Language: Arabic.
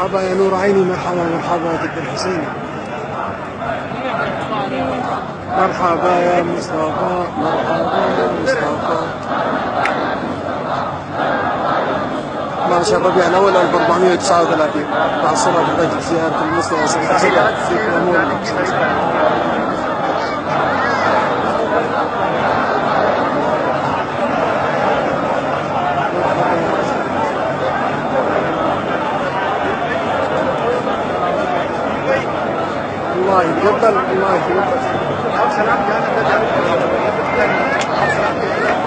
مرحبا يا نور عيني، مرحبا مرحبا دكتور الحسين. مرحبا يا مصطفى، مرحبا يا مصطفى. 12 ربيع الأول 1439 مع الصلاة بدأت زيارة المصطفى صلى الله عليه وسلم. الله يتقبل، الله يتقبل.